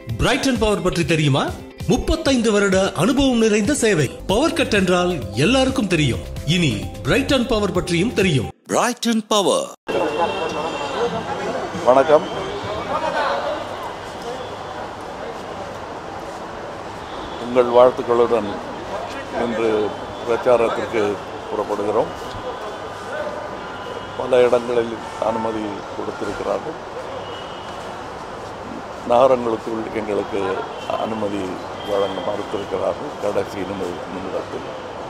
Brayton power பற்றி தெரியுமா? 35 வருட அனுபவம் நிறைந்த சேவை. பவர் கட் என்றால் எல்லாருக்கும் தெரியும். இனி பிரைட்டன் பவர் பற்றியும் தெரியும். Brighton power. வணக்கம். உங்கள் வாழ்த்துக்களுடன் இன்று பிரச்சாரத்திற்கு புறப்படுகிறோம். பல இடங்களில் அனுமதி கொடுத்திருக்கிறார்கள். நகரங்களுக்குள் எங்களுக்கு அனுமதி வழங்க மறுத்திருக்கிறார்கள். கடைசி நிமிடத்தில்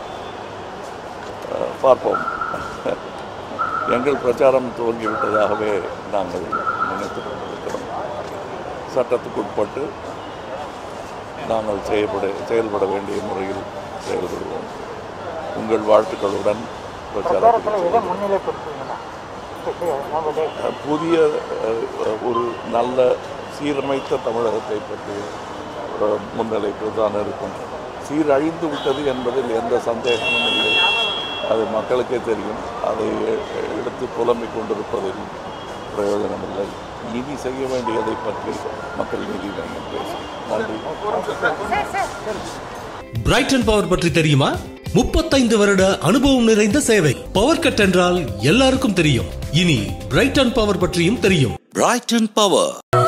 பார்ப்போம். எங்கள் பிரச்சாரம் துவங்கிவிட்டதாகவே நாங்கள் நினைத்து கொண்டிருக்கிறோம். சட்டத்துக்குட்பட்டு நாங்கள் செயல்பட வேண்டிய முறையில் செயல்படுவோம். உங்கள் வாழ்த்துக்களுடன் பிரச்சாரத்துக்கு புதிய ஒரு நல்ல சீரமைத்த தமிழகத்தை பற்றி முன்னிலைக்கு தான் இருக்கும். சீரழிந்து விட்டது என்பதில் எந்த சந்தேகமும் இல்லை. அது மக்களுக்கே தெரியும். அதை எடுத்து புலம்பிக் கொண்டிருப்பதில் பிரயோஜனம் இல்லை. இனி செய்ய வேண்டியதை பற்றி மக்கள் நீதி மன்றம் பேசும். நன்றி. பிரைட்டன் பவர் பற்றி தெரியுமா? 35 வருட அனுபவம் நிறைந்த சேவை. பவர் கட் என்றால் எல்லாருக்கும் தெரியும். இனி பிரைட்டன் பவர் பற்றியும் தெரியும். Brighton power.